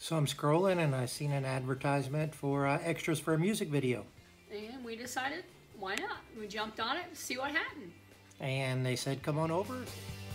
So I'm scrolling and I seen an advertisement for extras for a music video. And we decided, why not? We jumped on it to see what happened. And they said, come on over.